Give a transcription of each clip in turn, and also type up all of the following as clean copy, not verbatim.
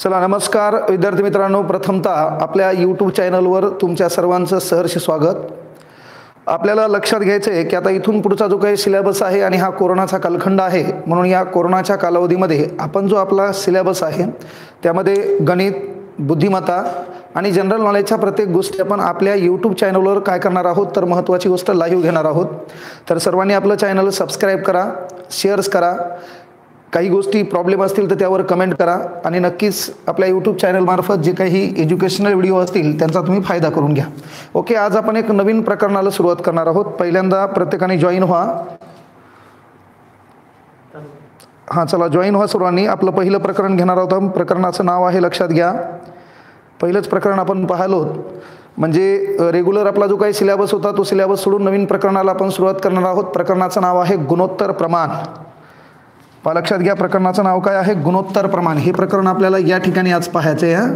चला नमस्कार विद्यार्थी मित्रांनो, प्रथमतः आपल्या यूट्यूब चॅनलवर तुमच्या सर्वांचं सहर्ष स्वागत। आपल्याला लक्षात घ्यायचं आहे की आता इथून पुढचा जो काही सिलेबस आहे आणि हा कोरोनाचा कालखंड आहे, म्हणून या कोरोनाच्या कालावधीमध्ये आपण जो आपला सिलेबस आहे त्यामध्ये गणित, बुद्धिमत्ता आणि जनरल नॉलेजच्या प्रत्येक गोष्टी आपण आपल्या यूट्यूब चॅनलवर काय करणार आहोत तर महत्त्वाची गोष्ट लाईव्ह घेणार आहोत। तर सर्वांनी आपलं चॅनल सबस्क्राईब करा, शेअर्स करा, काही गोष्टी प्रॉब्लेम असतील तर त्यावर कमेंट करा आणि नक्कीच आपल्या यूट्यूब चॅनल मार्फत जे काही एज्युकेशनल व्हिडिओ असतील त्यांचा तुम्ही फायदा करून घ्या। ओके, आज आपण एक नवीन प्रकरणाला सुरुवात करणार आहोत। पहिल्यांदा प्रत्येकाने जॉईन व्हा। हां, चला जॉईन व्हा सर्वांनी। आपलं पहिलं प्रकरण घेणार आहोत। प्रकरणाचं नाव आहे, लक्षात घ्या, पहिलंच प्रकरण आपण पाहिलो म्हणजे रेग्युलर आपला जो काही सिलेबस होता तो सिलेबस सोडून नवीन प्रकरणाला आपण सुरुवात करणार आहोत। प्रकरणाचं नाव आहे गुणोत्तर प्रमाण। लक्षात घ्या, प्रकरणाचं नाव काय आहे? गुणोत्तर प्रमाण। हे प्रकरण आपल्याला या ठिकाणी आज पाहायचे आहे।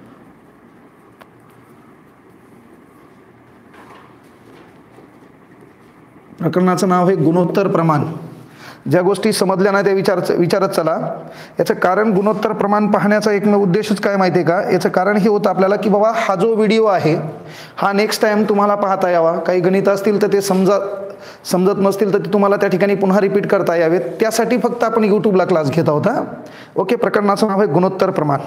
प्रकरणाचं नाव आहे गुणोत्तर प्रमाण। ज्या गोष्टी समजल्या नाही त्या विचारत चला। याचं कारण, गुणोत्तर प्रमाण पाहण्याचा एकमेव उद्देशच काय माहिती आहे का? याचं कारण हे होतं आपल्याला की बाबा हा जो व्हिडिओ आहे हा नेक्स्ट टाइम तुम्हाला पाहता यावा। काही गणित असतील तर ते समजत नसतील तर ते तुम्हाला त्या ठिकाणी पुन्हा रिपीट करता यावेत, त्यासाठी फक्त आपण यूट्यूबला क्लास घेत आहोत। ओके, प्रकरणाचं नाव आहे गुणोत्तर प्रमाण।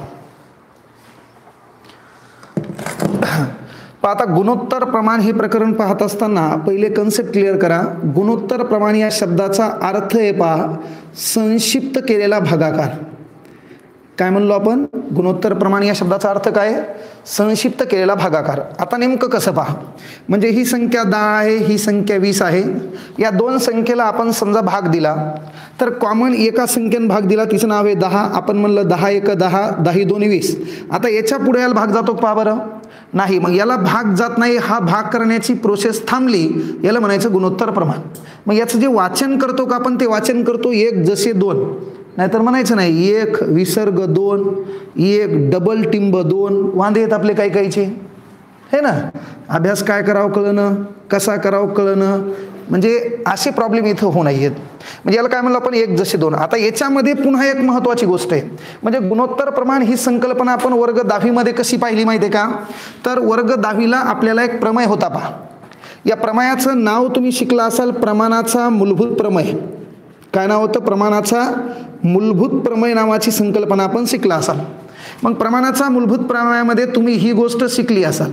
आता गुणोत्तर प्रमाण हे प्रकरण पाहत असताना पहिले कन्सेप्ट क्लिअर करा। गुणोत्तर प्रमाण या शब्दाचा अर्थ आहे पहा, संक्षिप्त केलेला भागाकार। काय म्हणलो आपण? गुणोत्तर प्रमाण या शब्दाचा अर्थ काय? संक्षिप्त केलेला भागाकार। आता नेमकं कसं पहा, म्हणजे ही संख्या 10 आहे, ही संख्या 20 आहे। या दोन संख्येला आपण समजा भाग दिला तर कॉमन एका संख्येने भाग दिला, तिचं नाव आहे 10। आपण म्हणलं 10 1 10, 10 2 20। आता याच्या पुढे याला भाग जातो पहा बरं? नाही, मग याला भाग जात नाही। हा भाग करण्याची प्रोसेस थांबली, याला म्हणायचं गुणोत्तर प्रमाण। मग याचं जे वाचन करतो का आपण, ते वाचन करतो 1 जसे 2, नाहीतर म्हणायचं नाही 1 विसर्ग 2, 1 डबल टिंब 2। वांदे आहेत आपले काही काहीचे, हे ना? अभ्यास काय करावं कळणं, कसा करावं कळणं, म्हणजे असे प्रॉब्लेम इथं होऊ नयेत। म्हणजे याला काय म्हणलं आपण? 1 जसे 2। आता याच्यामध्ये पुन्हा एक महत्त्वाची गोष्ट आहे, म्हणजे गुणोत्तर प्रमाण ही संकल्पना आपण वर्ग 10वी मध्ये कशी पाहिली माहिती आहे का? तर वर्ग 10वीला आपल्याला एक प्रमेय होता पहा। या प्रमेयाचं नाव तुम्ही शिकला असाल, प्रमाणाचा मूलभूत प्रमेय। काय नाव होतं? प्रमाणाचा मूलभूत प्रमेय नावाची संकल्पना आपण शिकला असाल। मग प्रमाणाचा मूलभूत प्रमेयामध्ये तुम्ही ही गोष्ट शिकली असाल।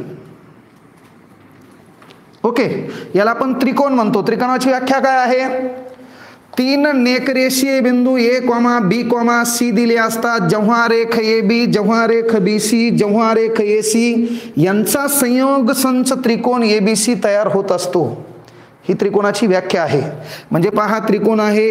ओके, याला आपण त्रिकोण म्हणतो। त्रिकोणाची व्याख्या काय आहे? 3 नेकरेषीय बिंदू A, B, C दिले असतात, जेव्हा रेख AB, जेव्हा रेख BC, जेव्हा रेख AC यांचा संयोग संच त्रिकोण ABC तयार होत असतो। ही त्रिकोणाची व्याख्या आहे। म्हणजे पहा, त्रिकोण आहे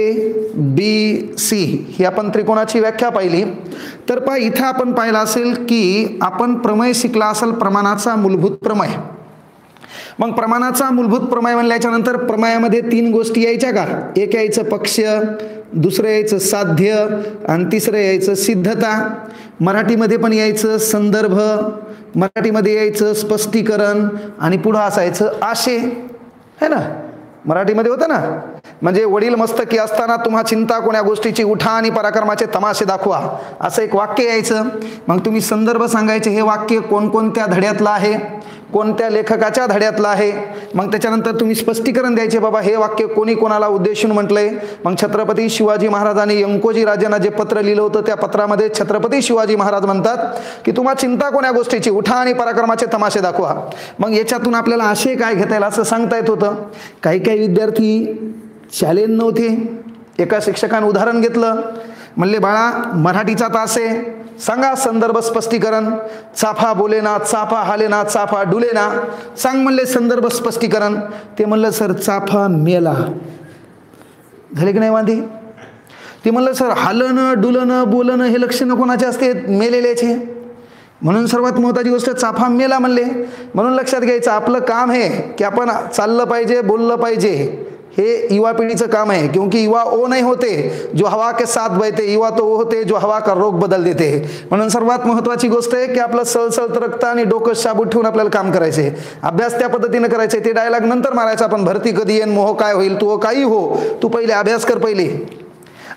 ABC, ही आपण त्रिकोणाची व्याख्या पाहिली। तर पहा, इथं आपण पाहिलं असेल की आपण प्रमेय शिकला असेल, प्रमाणाचा मूलभूत प्रमेय। मग प्रमाणाचा मूलभूत प्रमेय म्हणल्याच्या नंतर प्रमेयामध्ये 3 गोष्टी यायच्या का? एक यायचं पक्ष, दुसरं यायचं साध्य आणि तिसरं यायचं सिद्धता। मराठीमध्ये पण यायचं संदर्भ, मराठीमध्ये यायचं स्पष्टीकरण आणि पुढं असायचं आशय, है ना? मराठीमध्ये होतं ना, म्हणजे वडील मस्तकी असताना तुम्हा चिंता कोण्या गोष्टीची, उठा आणि पराक्रमाचे तमाशे दाखवा, असं एक वाक्य यायचं। मग तुम्ही संदर्भ सांगायचे, हे वाक्य कोणकोणत्या धड्यातलं आहे, कोणत्या लेखकाच्या धड्यातलं आहे। मग त्याच्यानंतर तुम्ही स्पष्टीकरण द्यायचे, बाबा हे वाक्य कोणी कोणाला उद्देशून म्हटलंय। मग छत्रपती शिवाजी महाराजांनी अंकोजी राजांना जे पत्र लिहिलं होतं त्या पत्रामध्ये छत्रपती शिवाजी महाराज म्हणतात की तुम्हा चिंता कोण्या गोष्टीची, उठा आणि पराक्रमाचे तमाशे दाखवा। मग याच्यातून आपल्याला आशय काय घेता येईल असं सांगता येत होतं। काही काही विद्यार्थी शालेय नव्हते, एका शिक्षकाने उदाहरण घेतलं, म्हणले बाळा मराठीचा तास आहे, सांगा संदर्भ स्पष्टीकरण। चाफा बोले ना, चाफा हाले ना, चाफा डुले ना, सांग म्हणले संदर्भ स्पष्टीकरण। ते म्हणलं सर चाफा मेला। झाले की नाही वांदे? ते म्हणलं सर हालणं डुलणं बोलणं हे लक्षणं कोणाचे असते? मेलेल्याचे। म्हणून सर्वात महत्त्वाची गोष्ट चाफा मेला म्हणले। म्हणून लक्षात घ्यायचं, आपलं काम आहे की आपण चाललं पाहिजे, बोललं पाहिजे। हे युवा पिढीचं काम आहे, क्योंकि युवा वो नहीं होते जो हवा के साथ बहते, युवा तो वो होते जो हवा का रोग बदल देते। म्हणून सर्वात महत्त्वाची गोष्ट आहे की आपलं सळसळत रक्त आणि डोकं शाबूत ठेवून आपल्याला काम करायचे, अभ्यास त्या पद्धतीने करायचे। ते डायलॉग नंतर मारायचा, आपण भरती कधी येईन, मोह काय होईल, तू काही हो, तू पहिले अभ्यास कर पहिले।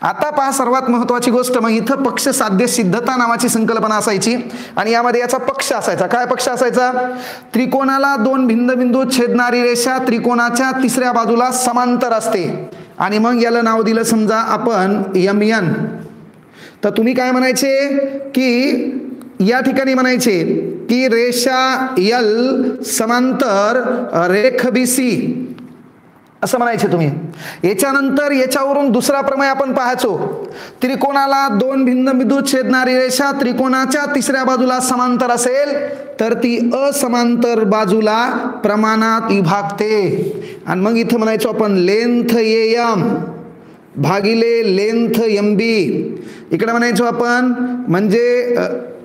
आता पहा सर्वात महत्वाची गोष्ट, मग इथं पक्ष साध्य सिद्धता नावाची संकल्पना असायची आणि यामध्ये याचा पक्ष असायचा. काय पक्ष असायचा? त्रिकोणाला दोन भिन्न बिंदू छेदणारी रेषा त्रिकोणाच्या तिसऱ्या बाजूला समांतर असते आणि मग याला नाव दिलं समजा आपण MN. तर तुम्ही काय म्हणायचे की या ठिकाणी म्हणायचे की रेषा L समांतर रेख BC असं म्हणायचे तुम्ही. याच्यानंतर याच्यावरून दुसरा प्रमेय आपण पाहायचो. त्रिकोणाला दोन भिन्न बिंदू छेदणारी रेषा त्रिकोणाच्या तिसऱ्या बाजूला समांतर असेल तर ती असमांतर बाजूला प्रमाणात विभागते. आणि मग इथं म्हणायचो आपण लेंथ AM भागिले लेंथ MB. इकडे म्हणायचो आपण म्हणजे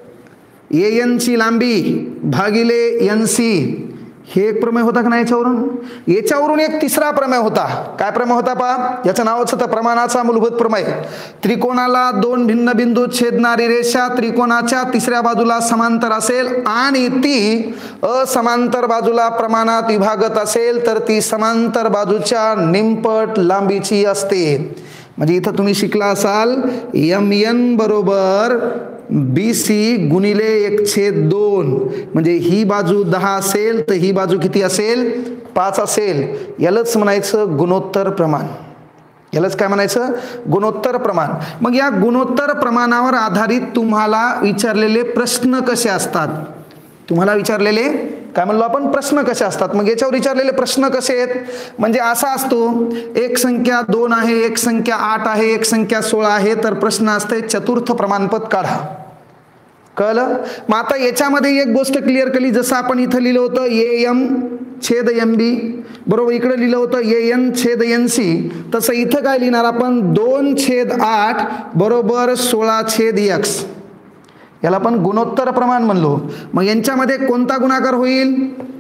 AN ची लांबी भागिले NC. हे एक प्रमेय होता का नाही याच्यावरून? याच्यावरून एक तिसरा प्रमेय होता. काय प्रमेय होता पहा, याचं नावच होतं प्रमाणाचा मूलभूत प्रमेय. त्रिकोणाला दोन भिन्न बिंदू छेदणारी रेषा त्रिकोणाच्या तिसऱ्या बाजूला समांतर असेल आणि ती असमांतर बाजूला प्रमाणात विभागत असेल तर ती समांतर बाजूच्या निमपट लांबीची असते. म्हणजे इथं तुम्ही शिकला असाल MN बरोबर BC गुणिले 1/2. म्हणजे ही बाजू 10 असेल तर ही बाजू किती असेल? 5 असेल. यालाच म्हणायचं गुणोत्तर प्रमाण. यालाच काय म्हणायचं? गुणोत्तर प्रमाण. मग या गुणोत्तर प्रमाणावर आधारित तुम्हाला विचारलेले प्रश्न कसे असतात? तुम्हाला विचारलेले काय म्हणलो आपण? प्रश्न कसे असतात. मग याच्यावर विचारलेले प्रश्न कसे आहेत? म्हणजे असा असतो एक संख्या 2 आहे, एक संख्या 8 आहे, एक संख्या 16 आहे, तर प्रश्न असते चतुर्थ प्रमाणपद काढा. कळलं? मग आता याच्यामध्ये एक गोष्ट क्लिअर केली, जसं आपण इथं लिहिलं होतं AM छेद MB बरोबर, इकडे लिहिलं होतं AN छेद NC, तसं इथं काय लिहिणार आपण? 2/8 बरोबर 16/x. याला आपण गुणोत्तर प्रमाण म्हणलो. मग यांच्यामध्ये कोणता गुणाकार होईल?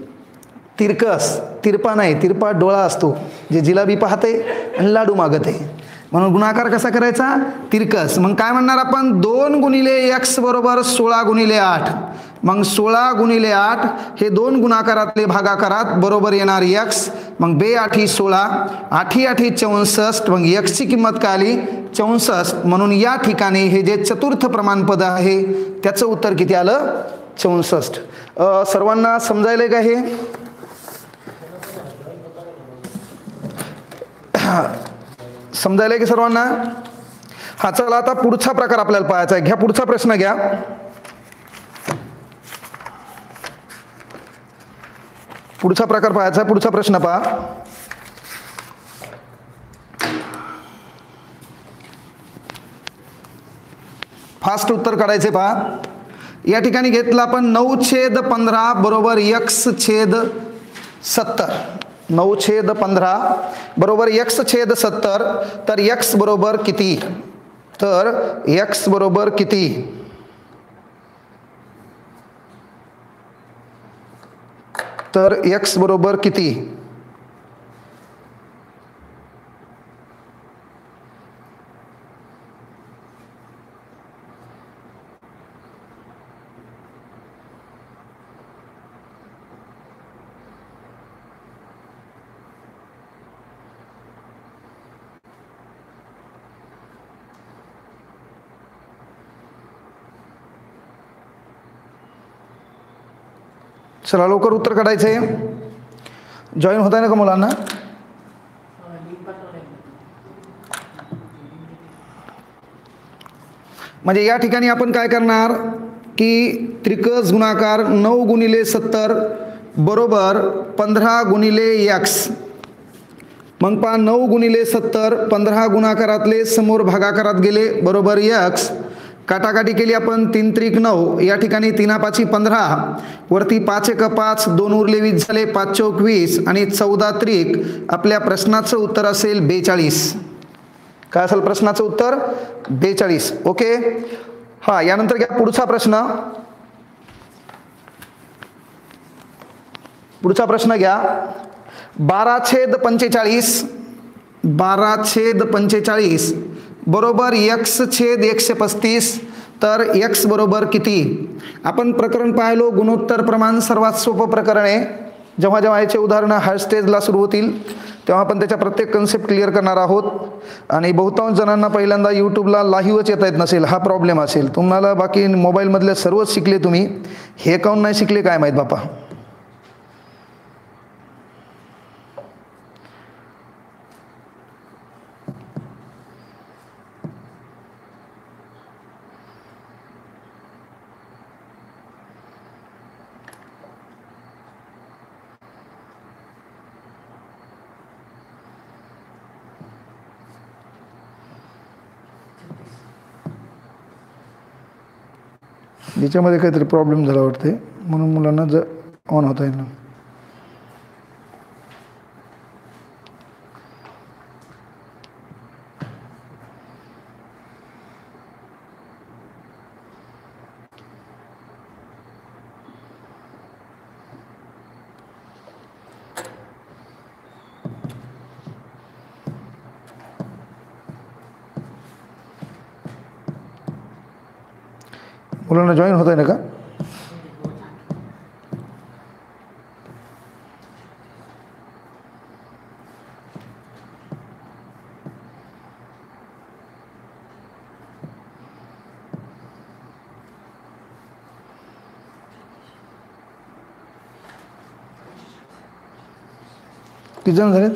तिरकस. तिरपा नाही, तिरपा डोळा असतो जे जिलाबी पाहते आणि लाडू मागते, म्हणून गुणाकार कसा करायचा? तिरकस. मग काय म्हणणार आपण? 2 गुणिले x बरोबर 16 गुणिले 8. मग 16 गुणिले 8 हे दोन गुणाकारातले भागाकारात बरोबर येणार x. मग 2 8 16, 8 8 64. मग x ची किंमत काय आली? 64. म्हणून या ठिकाणी हे जे चतुर्थ प्रमाणपद आहे त्याचं उत्तर किती आलं? 64. सर्वांना समजायला का हे? समजायला की सर्वांना? हा, चला आता पुढचा प्रकार आपल्याला पाहायचा आहे. घ्या पुढचा प्रश्न घ्या. पुढचा प्रकार पाहायचा आहे. पुढचा प्रश्न पहा. फास्ट उत्तर काढायचे पहा. या ठिकाणी घेतलं आपण 9/15 बरोबर x/70. 9/15 बरोबर x/70. तर x बरोबर किती? तर x बरोबर किती? तर x बरोबर किती? चला लवकर उत्तर काढायचे. जॉईन होत आहे ना का मुलांना? म्हणजे या ठिकाणी आपण काय करणार की त्रिकस गुणाकार 9 गुणिले 70 बरोबर 15 गुणिले x. मग पहा 9 गुणिले 70 15 गुणाकारातले समोर भागाकारात गेले बरोबर x. काटाकाटी केली आपण 3 त्रिक 9. या ठिकाणी 3 5 15 वरती 5 1 5 2 उरले 20 झाले 5 चौक 20 आणि 14 त्रिक. आपल्या प्रश्नाचं उत्तर असेल 42. काय असेल प्रश्नाचं उत्तर? 42. ओके. हा, यानंतर घ्या पुढचा प्रश्न. पुढचा प्रश्न घ्या. 12/45 12/45 बरोबर x/135. तर x बरोबर किती? आपण प्रकरण पाहिलो गुणोत्तर प्रमाण सर्वात सोपं प्रकरण आहे. जेव्हा जेव्हा याचे उदाहरणं हाय स्टेजला सुरू होतील तेव्हा आपण त्याच्या प्रत्येक कन्सेप्ट क्लिअर करणार आहोत. आणि बहुतांश जणांना पहिल्यांदा यूट्यूबला लाईव्हच येता येत नसेल, हा प्रॉब्लेम असेल. तुम्हाला बाकी मोबाईलमधले सर्वच शिकले तुम्ही, हे काऊन नाही शिकले काय माहीत बापा. याच्यामध्ये काहीतरी प्रॉब्लेम झाला वाटते, म्हणून मुलांना ऑन होता येईल. मुलांना जॉईन होत आहे ना का? किती जण झालेत?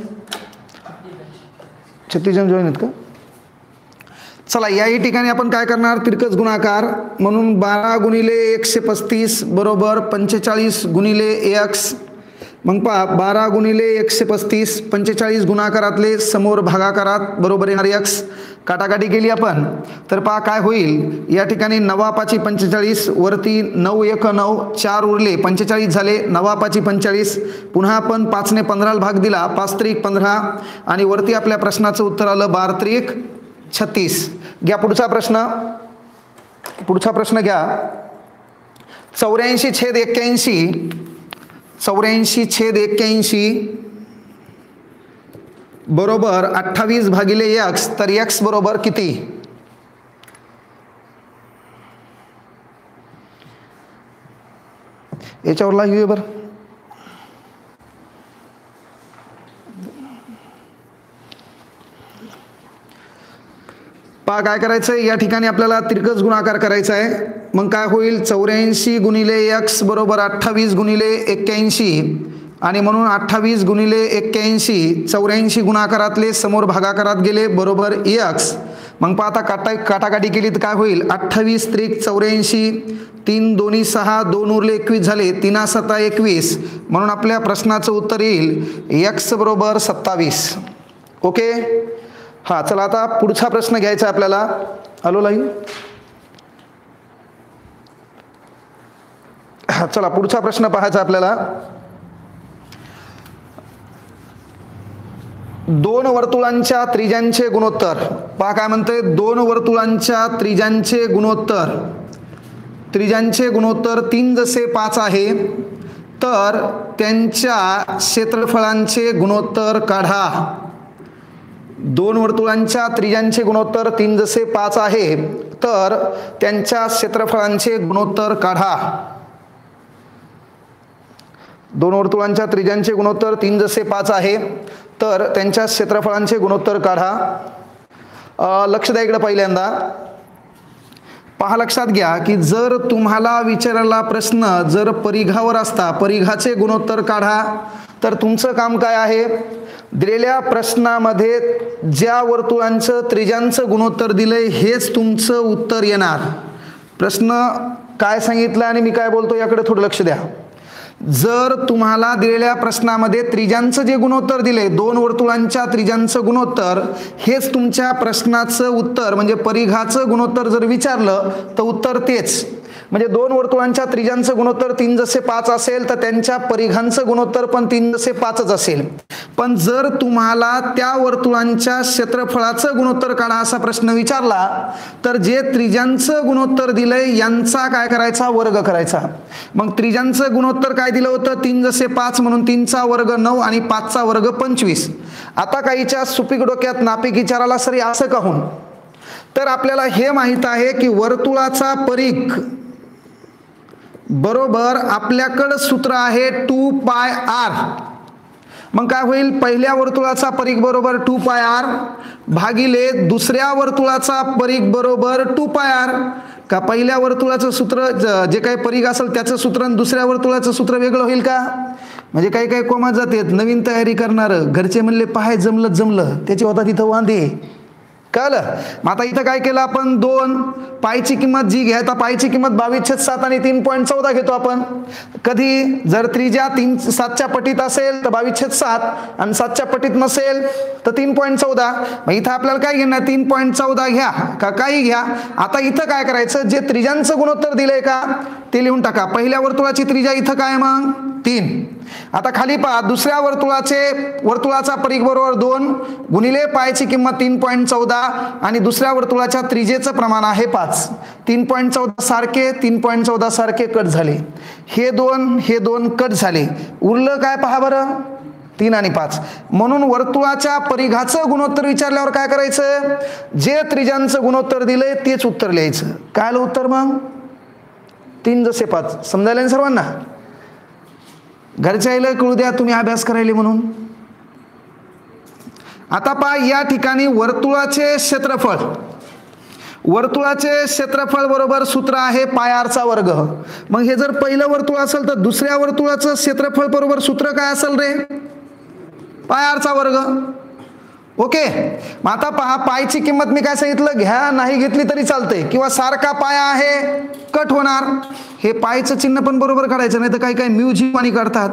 36 जण जॉईन आहेत का? चला, याही ठिकाणी आपण काय करणार, तिरकस गुणाकार म्हणून 12 गुणिले 135 बरोबर 45 गुणिले x. मग पहा 12 गुणिले 135 45 गुणाकारातले समोर भागाकारात बरोबर येणार x. काटाकाटी केली आपण तर पहा काय होईल, या ठिकाणी 9 5 45 वरती 9 1 9 4 उरले 45 झाले, 9 5 45. पुन्हा आपण 5 ने 15 भाग दिला, 5 त्रिक 15 आणि वरती आपल्या प्रश्नाचं उत्तर आलं 12 त्रिक 36. घ्या पुढचा प्रश्न. पुढचा प्रश्न घ्या. 84/81 84/81 बरोबर 28 भागिले x. तर x बरोबर किती? याच्यावर लाईव्ह बरं. पहा काय करायचं आहे, या ठिकाणी आपल्याला तिरकस गुणाकार करायचा आहे. मग काय होईल, 84 गुणिले x बरोबर 28 गुणिले 81 आणि म्हणून 28 गुणिले 81 84 गुणाकारातले समोर भागाकारात गेले बरोबर x. मग पहा आता काटाकाटी केली तर काय होईल, 28 त्रिक 84 3 2 6 2 उरले 21 झाले, 3 7 21. म्हणून आपल्या प्रश्नाचं उत्तर येईल x बरोबर 27. ओके. हा चला, आता पुढचा प्रश्न घ्यायचा आपल्याला. Hello live. हा चला, पुढचा प्रश्न पाहायचा आपल्याला. 2 वर्तुळांच्या त्रिज्यांचे गुणोत्तर. पहा काय म्हणते, 2 वर्तुळांच्या त्रिज्यांचे गुणोत्तर. त्रिज्यांचे गुणोत्तर 3 जसे 5 आहे तर त्यांच्या क्षेत्रफळांचे गुणोत्तर काढा. 2 वर्तुळांच्या त्रिज्यांचे गुणोत्तर 3 जसे 5 आहे तर त्यांच्या क्षेत्रफळांचे गुणोत्तर काढा. 2 वर्तुळांच्या त्रिज्यांचे गुणोत्तर 3 जसे 5 आहे तर त्यांच्या क्षेत्रफळांचे गुणोत्तर काढा. लक्ष द्या इकडे पहिल्यांदा. पहा लक्षात घ्या की जर तुम्हाला विचारला प्रश्न जर परिघावर असता, परिघाचे गुणोत्तर काढा, तर तुमचं काम काय आहे, दिलेल्या प्रश्नामध्ये ज्या वर्तुळांचं त्रिज्यांचं गुणोत्तर दिलंय हेच तुमचं उत्तर येणार. प्रश्न काय सांगितलं आणि मी काय बोलतो याकडे थोडं लक्ष द्या. जर तुम्हाला दिलेल्या प्रश्नामध्ये त्रिज्यांचं जे गुणोत्तर दिले, 2 वर्तुळांच्या त्रिज्यांचं गुणोत्तर हेच तुमच्या प्रश्नाचं उत्तर, म्हणजे परिघाचं गुणोत्तर जर विचारलं तर उत्तर तेच. म्हणजे 2 वर्तुळांच्या त्रिज्यांचं गुणोत्तर 3 जसे 5 असेल तर त्यांच्या परिघांचं गुणोत्तर पण 3 जसे 5च असेल. पण जर तुम्हाला त्या वर्तुळांच्या क्षेत्रफळाचं गुणोत्तर काढा असा प्रश्न विचारला तर जे त्रिज्यांचं गुणोत्तर दिलंय यांचा काय करायचा, वर्ग करायचा. मग त्रिज्यांचं गुणोत्तर काय दिलं होतं, 3 जसे 5 म्हणून 3चा वर्ग 9 आणि 5चा वर्ग 25. आता काहीच्या सुपीक डोक्यात नापीक विचाराला सरी असं काहून, तर आपल्याला हे माहित आहे की वर्तुळाचा परिघ बरोबर आपल्याकडे सूत्र आहे 2πr मग काय होईल, पहिल्या वर्तुळाचा परिघ बरोबर 2πr भागिले दुसऱ्या वर्तुळाचा परिघ बरोबर 2πr. का पहिल्या वर्तुळाचं सूत्र जे काही परिघ असेल त्याचं सूत्र आणि दुसऱ्या वर्तुळाचं सूत्र वेगळं होईल का? म्हणजे काही काही कोमा जातात नवीन तयारी करणार, घरचे म्हणले पाहाय जमलं त्याची होता तिथं वांदे. कळलं? मग आता इथं काय केलं आपण, 2 पायची किंमत जी घ्या, आता पायची किंमत 22/7 आणि 3.14 घेतो आपण. कधी जर त्रिज्या 7च्या पटीत असेल तर 22/7 आणि 7च्या पटीत नसेल तर 3.14. मग इथं आपल्याला काय घेणार, 3.14 घ्या का काही घ्या. आता इथं काय करायचं, जे त्रिज्यांचं गुणोत्तर दिलंय का ते लिहून टाका. पहिल्या वर्तुळाची त्रिज्या इथं काय मग 3. आता खाली पहा, दुसऱ्या वर्तुळाचा परिघ बरोबर 2 गुणिले पायची किंमत 3.14 आणि दुसऱ्या वर्तुळाच्या त्रिज्येचं प्रमाण आहे 5. 3.14 सारखे 3.14 सारखे कट झाले, हे 2 कट झाले, उरलं काय पहा बरं, 3 आणि 5. म्हणून वर्तुळाच्या परिघाचं गुणोत्तर विचारल्यावर काय करायचं, जे त्रिज्यांचं गुणोत्तर दिलंय तेच उत्तर लिहायचं. काय आलं उत्तर मग, 3 जसे 5. समजायला ना सर्वांना? घरच्या आईला कळू द्या तुम्ही अभ्यास करायले म्हणून. आता पहा, या ठिकाणी वर्तुळाचे क्षेत्रफळ बरोबर सूत्र आहे πr वर्ग. मग हे जर पहिलं वर्तुळ असेल तर दुसऱ्या वर्तुळाचं क्षेत्रफळ बरोबर सूत्र काय असेल रे, πr वर्ग. ओके. मग आता पहा, पायची किंमत मी काय सांगितलं, घ्या नाही घेतली तरी चालते किंवा सारखा पाया आहे कट होणार. हे पायचं चिन्ह पण बरोबर काढायचं, नाही तर काही काही म्युझिक आणि काढतात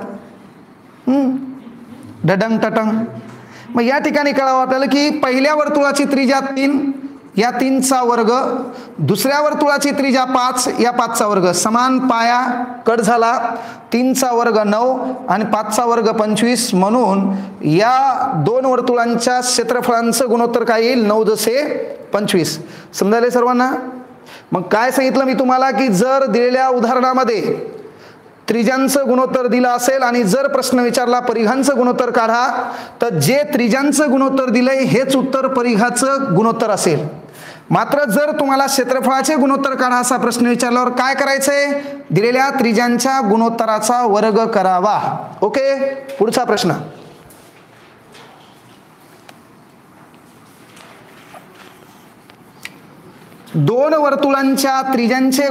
डडंग टटंग. मग या ठिकाणी कळावं आपल्याला की पहिल्या वर्तुळाची त्रिज्या 3, या 3चा वर्ग, दुसऱ्या वर्तुळाची त्रिज्या 5, या 5चा वर्ग, समान पाया कट झाला, 3चा वर्ग 9 आणि 5चा वर्ग 25. म्हणून या 2 वर्तुळांच्या क्षेत्रफळांचं गुणोत्तर काय येईल, 9 जसे 25. समजायले सर्वांना? मग काय सांगितलं मी तुम्हाला की जर दिलेल्या उदाहरणामध्ये त्रिज्यांचं गुणोत्तर दिलं असेल आणि जर प्रश्न विचारला परिघांचं गुणोत्तर काढा, तर जे त्रिज्यांचं गुणोत्तर दिलंय हेच उत्तर परिघाचं गुणोत्तर असेल. मात्र जर तुम्हाला क्षेत्रफळाचे गुणोत्तर काढा असा प्रश्न विचारल्यावर काय करायचंय, दिलेल्या त्रिज्यांच्या गुणोत्तराचा वर्ग करावा. ओके. पुढचा प्रश्न, दोन वर्तुळांच्या त्रिज्यांचे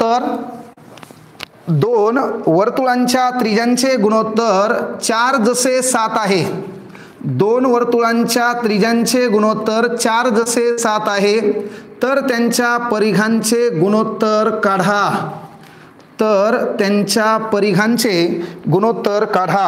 गुणोत्तर 4 जसे 7 आहे. 2 वर्तुळांच्या त्रिज्यांचे गुणोत्तर 4 जसे 7 आहे, तर त्यांच्या परिघांचे गुणोत्तर काढा.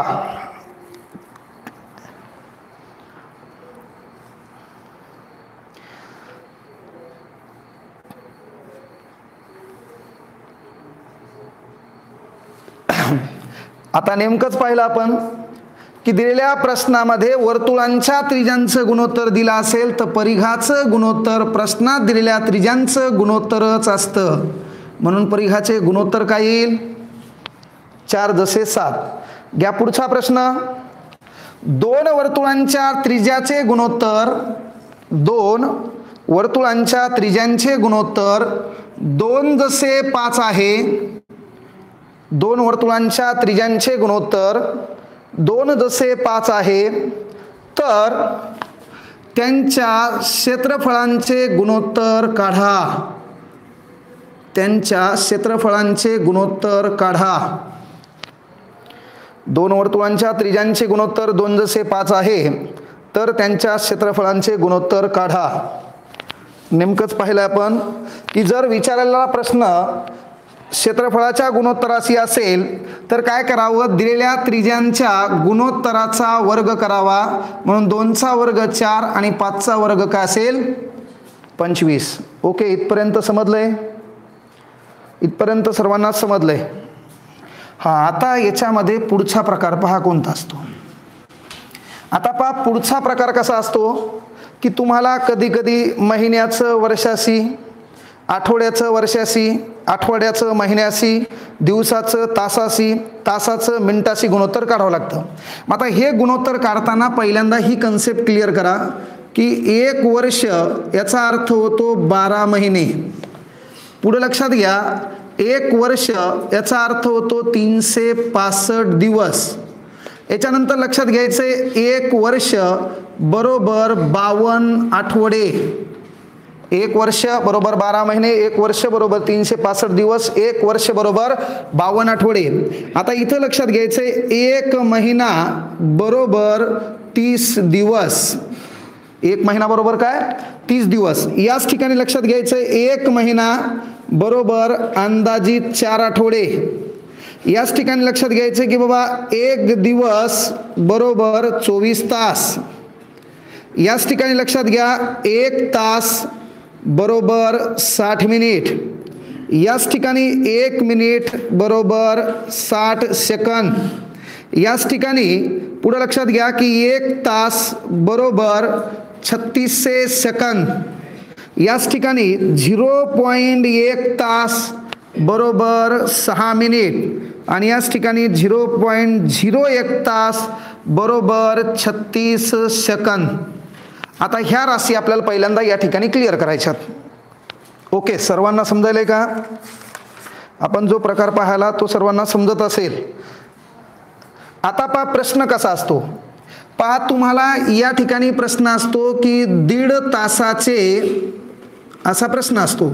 आता नेमकंच पाहिलं आपण की दिलेल्या प्रश्नामध्ये वर्तुळांच्या त्रिज्यांचं गुणोत्तर दिलं असेल तर परिघाचं गुणोत्तर प्रश्नात दिलेल्या त्रिज्यांचं गुणोत्तरच असतं. म्हणून परिघाचे गुणोत्तर काय येईल, 4 जसे 7. घ्या पुढचा प्रश्न, 2 वर्तुळांच्या त्रिज्याचे गुणोत्तर 2 जसे 5 आहे. 2 वर्तुळांच्या त्रिज्यांचे गुणोत्तर 2 जसे 5 आहे, तर त्यांच्या क्षेत्रफळांचे गुणोत्तर काढा. 2 वर्तुळांच्या त्रिज्यांचे गुणोत्तर 2 जसे 5 आहे, तर त्यांच्या क्षेत्रफळांचे गुणोत्तर काढा. नेमकंच पाहिलं आपण की जर विचारलेला प्रश्न क्षेत्रफळाच्या गुणोत्तराशी असेल तर काय करावं, दिलेल्या त्रिज्यांच्या गुणोत्तराचा वर्ग करावा. म्हणून 2चा वर्ग 4 आणि 5चा वर्ग काय असेल 25. ओके. इथपर्यंत समजलंय? इथपर्यंत सर्वांना समजलंय? आता याच्यामध्ये पुढचा प्रकार पहा कोणता असतो. आता पहा पुढचा प्रकार कसा असतो की तुम्हाला कधी कधी महिन्याचं वर्षाशी, आठवड्याचं वर्षाशी, आठवड्याचं महिन्याशी, दिवसाचं तासाशी, तासाचं मिनिटाशी गुणोत्तर काढावं लागतं. मग आता हे गुणोत्तर काढताना पहिल्यांदा ही कन्सेप्ट क्लिअर करा की 1 वर्ष याचा अर्थ होतो 12 महिने. पुढे लक्षात घ्या, 1 वर्ष याचा अर्थ होतो 365 दिवस. याच्यानंतर लक्षात घ्यायचे 1 वर्ष बरोबर 52 आठवडे, 1 वर्ष बरोबर 12 महिने, 1 वर्ष बरोबर 365 दिवस, 1 वर्ष बरोबर 52 आठवडे. आता इथं लक्षात घ्यायचे 1 महिना बरोबर 30 दिवस, 1 महिना बरोबर काय 30 दिवस. याच ठिकाणी लक्षात घ्यायचं 1 महिना बरोबर अंदाजित 4 आठवडे. याच ठिकाणी लक्षात घ्यायचं की बाबा 1 दिवस बरोबर 24 तास. याच ठिकाणी लक्षात घ्या 1 तास बरोबर 60 मिनिट. याच ठिकाणी 1 मिनिट बरोबर 60 सेकंद. याच ठिकाणी पुढे लक्षात घ्या की 1 तास बरोबर 3600 सेकंद. याच ठिकाणी 0.1 तास बरोबर 6 मिनिट आणि याच ठिकाणी 0.01 तास बरोबर 36 सेकंद. आता ह्या राशी आपल्याला पहिल्यांदा या ठिकाणी क्लिअर करायच्यात. ओके, सर्वांना समजायलंय का? आपण जो प्रकार पाहिला तो सर्वांना समजत असेल. आता पहा प्रश्न कसा असतो. पहा तुम्हाला या ठिकाणी प्रश्न असतो की 1.5 तासाचे, असा प्रश्न असतो.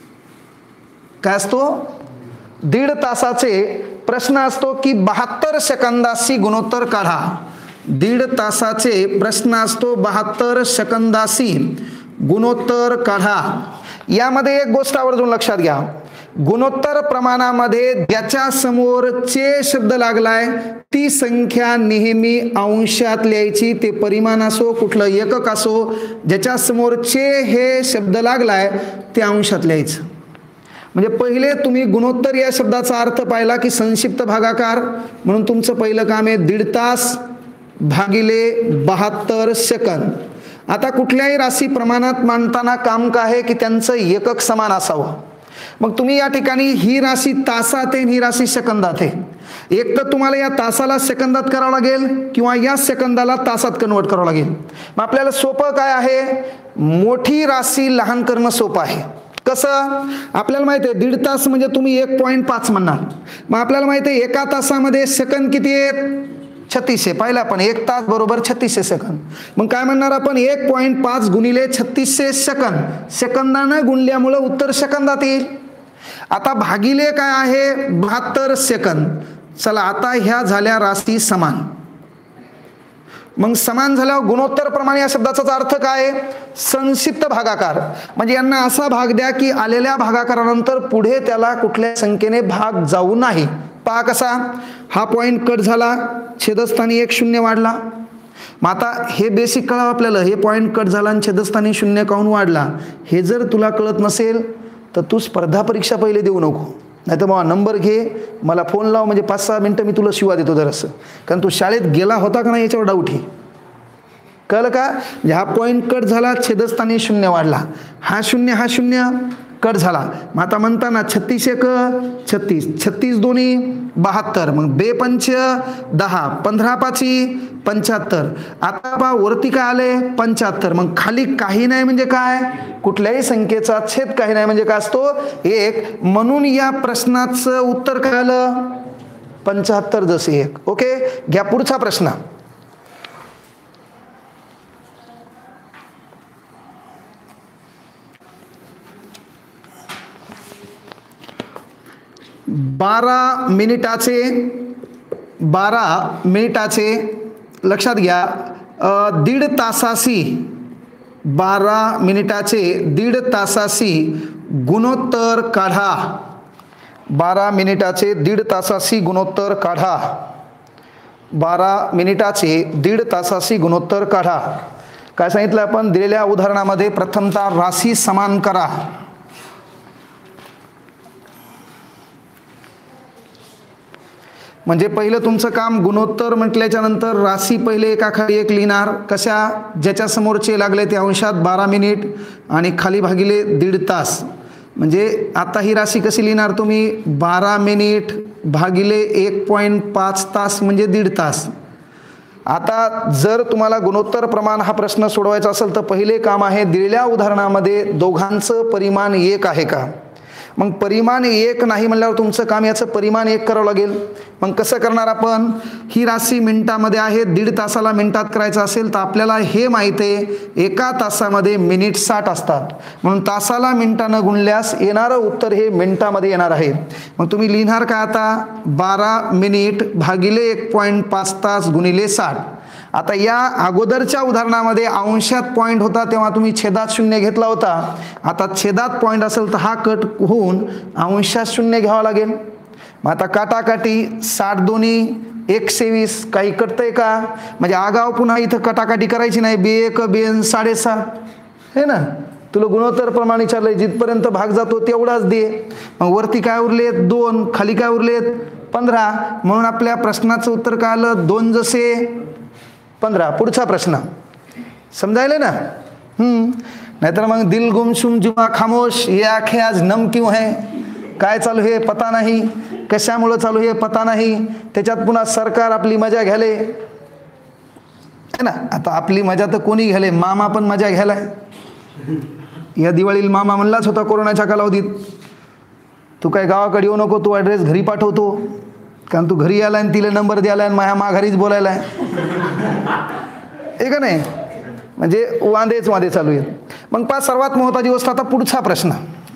काय असतो? 1.5 तासाचे प्रश्न असतो की 72 सेकंदाशी गुणोत्तर काढा. 1.5 तासाचे प्रश्न असतो 72 सेकंदाशी गुणोत्तर काढा. यामध्ये एक गोष्ट आवर्जून लक्षात घ्या, गुणोत्तर प्रमाणामध्ये ज्याच्या समोर चे शब्द लागलाय ती संख्या नेहमी अंशात लिहायची. ते परिमाण असो कुठलं एकक असो, ज्याच्या समोर चे हे शब्द लागलाय ते अंशात लिहायचं. म्हणजे पहिले तुम्ही गुणोत्तर या शब्दाचा अर्थ पाहिला की संक्षिप्त भागाकार, म्हणून तुमचं पहिलं काम आहे 1.5 तास भागिले 72 सेकंद. आता कुठल्याही राशी प्रमाणात मांडताना काम काय आहे की त्यांचं एकक समान असावं. मग तुम्ही या ठिकाणी ही राशी तासात आहे, ही राशी सेकंदात आहे. एक तर तुम्हाला या तासाला सेकंदात करावं लागेल किंवा या सेकंदाला तासात कन्वर्ट करावं लागेल. मग आपल्याला सोपं काय आहे, मोठी राशी लहान करणं सोपं आहे. कसं? आपल्याला माहिती आहे 1.5 तास म्हणजे तुम्ही 1.5 म्हणणार. मग आपल्याला माहिती आहे एका तासामध्ये सेकंद किती आहेत? 3600. पाहिलं आपण 1 तास बरोबर 3600 सेकंद. मग काय म्हणणार आपण 1.5 गुणिले 3600 सेकंद. सेकंदानं गुणल्यामुळे उत्तर सेकंदात येईल. आता भागिले काय आहे 72 सेकंद. चला आता ह्या झाल्या राशी समान. मग समान झाल्यावर गुणोत्तर प्रमाण या शब्दाचा अर्थ काय? संक्षिप्त भागाकार. म्हणजे यांना असा भाग द्या की आलेल्या भागाकारानंतर पुढे त्याला कुठल्या संख्येने भाग जाऊ नाही. पहा कसा, हा पॉइंट कट झाला, छेदस्थानी 1 शून्य वाढला. मग आता हे बेसिक कळावं आपल्याला, हे पॉइंट कट झाला आणि छेदस्थानी 0 काहून वाढला. हे जर तुला कळत नसेल तर तू स्पर्धा परीक्षा पहिले देऊ नको. नाही तर बाबा नंबर घे, मला फोन लाव, म्हणजे 5-6 मिनटं मी तुला शिवा देतो जरासं. कारण तू शाळेत गेला होता का नाही याच्यावर डाऊट आहे. कळलं का? म्हणजे हा पॉइंट कट झाला, छेदस्थानी 0 वाढला, हा 0 कट झाला. मग आता म्हणताना 36 एक 36, 36 दोन्ही 72, मग 2 पंच 10, 15 पाची 75. आता पहा वरती काय आले 75. मग खाली काही नाही म्हणजे काय? कुठल्याही संख्येचा छेद काही नाही म्हणजे काय असतो 1. म्हणून या प्रश्नाचं उत्तर काय आलं 75 जसे 1. ओके, घ्या पुढचा प्रश्न. बारा मिनिटाचे लक्षात घ्या 1.5 तासाशी 12 मिनिटाचे 1.5 तासाशी गुणोत्तर काढा. 12 मिनिटाचे 1.5 तासाशी गुणोत्तर काढा. 12 मिनिटाचे 1.5 तासाशी गुणोत्तर काढा. काय सांगितलं आपण दिलेल्या उदाहरणामध्ये? प्रथमतः राशी समान करा. म्हणजे पहिलं तुमचं काम गुणोत्तर म्हटल्याच्या नंतर राशी पहिले एकाखाली एक लिहिणार. कशा? ज्याच्या समोरचे लागले ते अंशात 12 मिनिट आणि खाली भागिले 1.5 तास. म्हणजे आता ही राशी कशी लिहिणार तुम्ही? 12 मिनिट भागिले 1.5 तास म्हणजे 1.5 तास. आता जर तुम्हाला गुणोत्तर प्रमाण हा प्रश्न सोडवायचा असेल तर पहिले काम आहे दिलेल्या उदाहरणामध्ये दोघांचं परिमाण एक आहे का. मग परिमाण 1 नाही म्हणल्यावर तुमचं काम याचं परिमाण 1 करावं लागेल. मग कसं करणार आपण? ही राशी मिनिटामध्ये आहे, 1.5 तासाला मिनिटात करायचं असेल तर आपल्याला हे माहिती आहे 1 तासामध्ये मिनिट 60 असतात, म्हणून तासाला मिनिटानं गुणल्यास येणारं उत्तर हे मिनिटामध्ये येणार आहे. मग तुम्ही लिहिणार काय आता? 12 मिनिट भागिले 1.5 तास गुणिले 60. आता या अगोदरच्या उदाहरणामध्ये अंशात पॉईंट होता तेव्हा तुम्ही छेदात 0 घेतला होता. आता छेदात पॉईंट असेल तर हा कट होऊन अंशात 0 घ्यावा लागेल. मग आता काटाकाटी 60 दोन्ही 120 काही कटतंय का? म्हणजे आगाव पुन्हा इथं कटाकाटी करायची नाही. B1 B n 6.5 हे ना, तुला गुणोत्तर प्रमाण विचारलंय, जिथपर्यंत भाग जातो तेवढाच दे. मग वरती काय उरलेत 2, खाली काय उरलेत 15, म्हणून आपल्या प्रश्नाचं उत्तर काय आलं? 2 जसे 15. पुढचा प्रश्न समजायला ना? नाहीतर मग दिल गुमशुम जुमा खामोश, ये आंखें आज नम क्यों है, काय चालू हे पता नाही, कशामुळे चालू हे पता नाही. त्याच्यात पुन्हा सरकार आपली मजा घ्याले है ना. आता आपली मजा तर कोणी घ्याले? मामा पण मजा घ्यायलाय. या दिवाळीला मामा म्हणलाच होता कोरोनाच्या कालावधीत, तू काय गावाकडे येऊ नको, तू ॲड्रेस घरी पाठवतो, कारण तू घरी आलाय आणि तिला नंबर द्यायला आणि माझ्या माघारीच बोलायला आहे का नाही. म्हणजे वांदे चालू आहेत. मग पाच सर्वात महत्त्वाची गोष्ट आता पुढचा प्रश्न.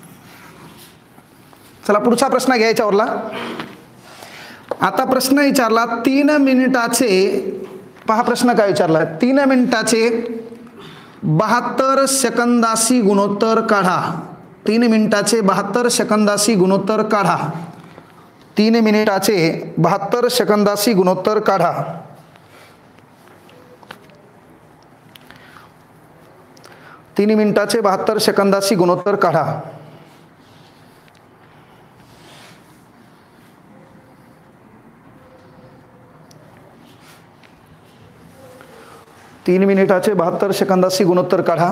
चला पुढचा प्रश्न घ्या याच्यावरला. आता प्रश्न विचारला 3 मिनिटाचे, पहा प्रश्न काय विचारला, 3 मिनिटाचे 72 सेकंदाशी गुणोत्तर काढा. 3 मिनिटाचे 72 सेकंदाशी गुणोत्तर काढा. 3 मिनिटाचे 72 सेकंदाशी गुणोत्तर काढा. 3 मिनिटाचे 72 सेकंदाशी गुणोत्तर काढा. तीन मिनिटाचे 72 सेकंदाशी गुणोत्तर काढा.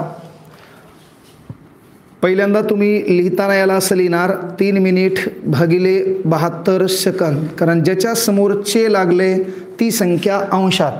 पहिल्यांदा तुम्ही लिहिताना याला असं लिहिणार 3 मिनिट भागिले 72 सेकंद, कारण ज्याच्या समोरचे लागले ती संख्या अंशात.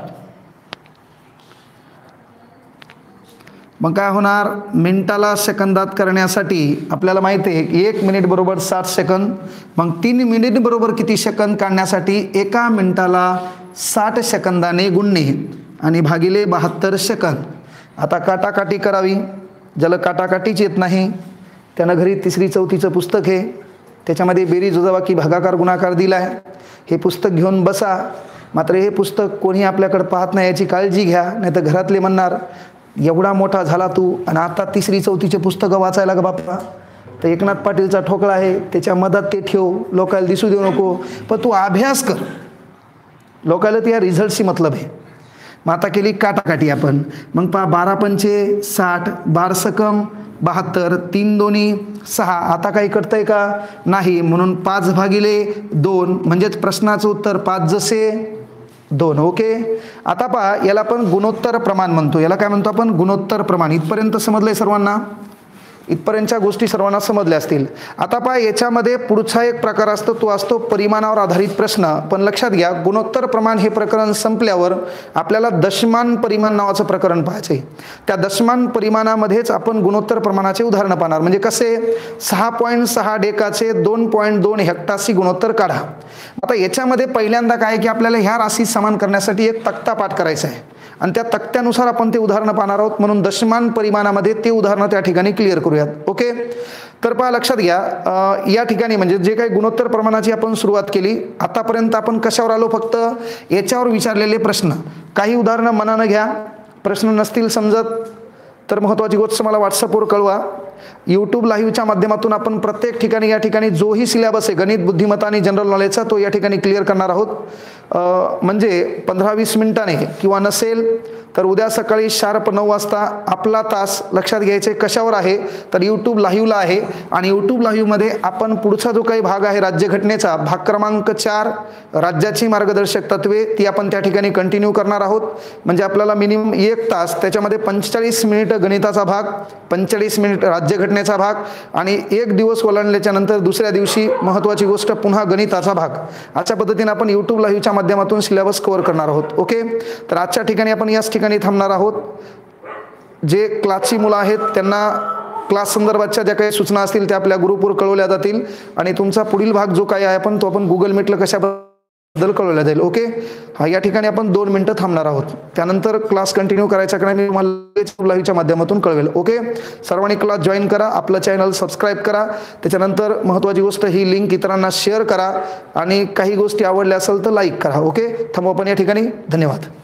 मग काय होणार? मिनिटाला सेकंदात करण्यासाठी आपल्याला माहिती आहे 1 मिनिट बरोबर 60 सेकंद. मग 3 मिनिट बरोबर किती सेकंद काढण्यासाठी 1 मिनिटाला 60 सेकंदाने गुणणे आणि भागिले 72 सेकंद. आता काटाकाटी करावी. ज्याला काटाकाटीच येत नाही त्यानं घरी 3री 4थीचं पुस्तक आहे, त्याच्यामध्ये बेरीज वजाबाकी भागाकार गुणाकार दिला आहे. हे पुस्तक घेऊन बसा. मात्र हे पुस्तक कोणी आपल्याकडे पाहत नाही याची काळजी घ्या, नाही तर घरातले म्हणणार एवढा मोठा झाला तू आणि आता 3री 4थीचे पुस्तकं वाचायला ग बाप्पा. तर एकनाथ पाटीलचा ठोकळा आहे त्याच्या मधात ते ठेव, लोकायला दिसू देऊ नको, पण तू अभ्यास कर. लोकायला त्या रिझल्टशी मतलब आहे. मग आता केली काटाकाटी आपण. मग पहा 12 पंचे 60, 12 सकम 72, 3 दोन्ही 6. आता काही कटतंय का? नाही, म्हणून 5 भागिले 2 म्हणजेच प्रश्नाचं उत्तर 5 जसे 2. ओके. आता पहा याला आपण गुणोत्तर प्रमाण म्हणतो. याला काय म्हणतो आपण? गुणोत्तर प्रमाण. इथपर्यंत समजलंय सर्वांना? इथपर्यंतच्या गोष्टी सर्वांना समजल्या असतील. आता पहा याच्यामध्ये पुढचा एक प्रकार असतो, तो असतो परिमाणावर आधारित प्रश्न. पण लक्षात घ्या गुणोत्तर प्रमाण हे प्रकरण संपल्यावर आपल्याला दशमान परिमाण नावाचं प्रकरण पाहायचे. त्या दशमान परिमाणामध्येच आपण गुणोत्तर प्रमाणाचे उदाहरण पाहणार. म्हणजे कसे? 6.6 डेकाचे 2.2 हेक्टाशी गुणोत्तर काढा. आता याच्यामध्ये पहिल्यांदा काय की आपल्याला ह्या राशी समान करण्यासाठी एक तक्ता पाठ करायचा आहे आणि त्या तक्त्यानुसार आपण ते उदाहरणं पाहणार आहोत. म्हणून दशमान परिमाणामध्ये ते उदाहरणं त्या ठिकाणी क्लिअर करूयात. ओके. तर पहा लक्षात घ्या या ठिकाणी म्हणजे जे काही गुणोत्तर प्रमाणाची आपण सुरुवात केली आतापर्यंत आपण कशावर आलो? फक्त याच्यावर विचारलेले प्रश्न. काही उदाहरणं मनानं घ्या. प्रश्न नसतील समजत तर महत्त्वाची गोष्ट मला व्हॉट्सअपवर कळवा. यूट्यूब लाईव्हच्या माध्यमातून आपण प्रत्येक ठिकाणी या ठिकाणी जोही सिलेबस आहे गणित बुद्धिमत्ता आणि जनरल नॉलेजचा तो या ठिकाणी क्लिअर करणार आहोत. म्हणजे 15-20 मिनिटांनी किंवा नसेल तर उद्या सकाळी शार्प 9 वाजता आपला तास लक्षात घ्यायचे कशावर आहे तर यूट्यूब लाईव्हला आहे. आणि यूट्यूब लाईव्हमध्ये आपण पुढचा जो काही भाग आहे राज्यघटनेचा भाग क्रमांक 4 राज्याची मार्गदर्शक तत्वे ती आपण त्या ठिकाणी कंटिन्यू करणार आहोत. म्हणजे आपल्याला मिनिमम 1 तास त्याच्यामध्ये 45 मिनिट गणिताचा भाग, 45 मिनिट राज्यघटनेचा भाग आणि 1 दिवस ओलांडल्याच्या नंतर दुसऱ्या दिवशी महत्त्वाची गोष्ट पुन्हा गणिताचा भाग. अशा पद्धतीने आपण यूट्यूब लाईव्हच्या माध्यमातून सिलेबस कव्हर करणार आहोत. ओके. तर आजच्या ठिकाणी आपण याच ठिकाणी थांबणार आहोत. जे क्लासची मुलं आहेत त्यांना क्लास संदर्भातच्या ज्या काही सूचना असतील त्या आपल्या ग्रुपवर कळवल्या जातील आणि तुमचा पुढील भाग जो काही आहे तो आपण गुगल मीटला कशाबद्दल कळवल्या जाईल. ओके, हा या ठिकाणी आपण 2 मिनिटं थांबणार आहोत. त्यानंतर क्लास कंटिन्यू करायचा की नाही मी तुम्हाला लाईव्हच्या माध्यमातून कळवेल. ओके, सर्वांनी क्लास जॉईन करा, आपलं चॅनल सबस्क्राईब करा. त्याच्यानंतर महत्त्वाची गोष्ट ही लिंक इतरांना शेअर करा आणि काही गोष्टी आवडल्या असेल तर लाईक करा. ओके, थांबू आपण या ठिकाणी. धन्यवाद.